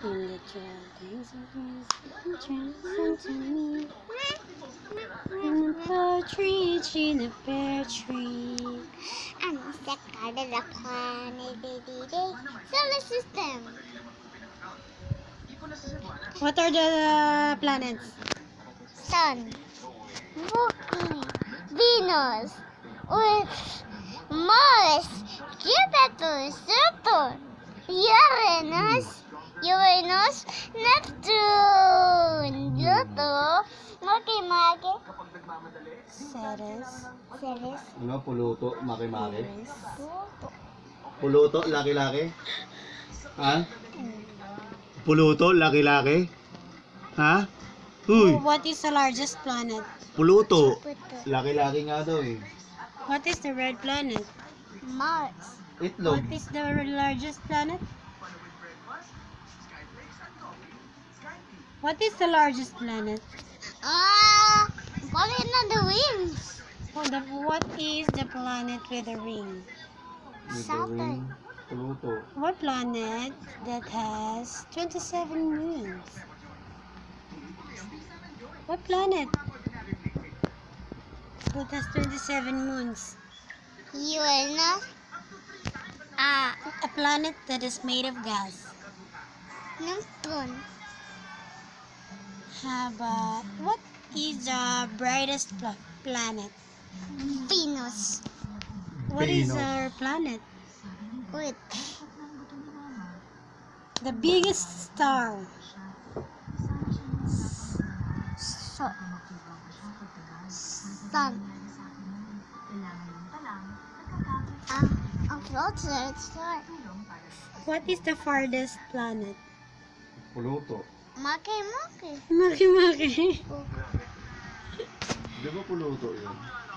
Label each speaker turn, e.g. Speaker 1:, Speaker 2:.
Speaker 1: In the days of listen to me. In a partridge in a pear tree.
Speaker 2: And the card of the planet solar system.
Speaker 1: What are the planets?
Speaker 2: Sun, Mercury, Venus, Earth, Mars, Jupiter, Saturn, Uranus, Neptune, Pluto, Maki-Maki,
Speaker 1: Ceres.
Speaker 3: Ano? Puluto, maki-maki?
Speaker 1: Eris.
Speaker 3: Puluto, laki-laki? Ha? Puluto, laki-laki? Ha? Uy!
Speaker 1: What is the largest planet?
Speaker 3: Puluto.
Speaker 2: Jupiter,
Speaker 3: Laki-laki nga daw eh.
Speaker 1: What is the red planet?
Speaker 2: Mars,
Speaker 3: Itlog.
Speaker 1: What is the largest planet? What is the largest planet?
Speaker 2: bakit na the rings?
Speaker 1: What is the planet with a ring?
Speaker 2: Saturn.
Speaker 3: Puluto.
Speaker 1: What planet that has 27 moons? What planet that has 27 moons?
Speaker 2: Uranus,
Speaker 1: A planet that is made of gas.
Speaker 2: Neptune,
Speaker 1: How about what is the brightest planet?
Speaker 2: Venus,
Speaker 1: What is
Speaker 3: Venus.
Speaker 1: our planet?
Speaker 2: Earth,
Speaker 1: The biggest star.
Speaker 2: Sun. A closer star.
Speaker 1: What is the farthest planet?
Speaker 3: Puluto.
Speaker 2: Maki-Maki.
Speaker 1: Maki-maki.
Speaker 3: Di ba puluto yun?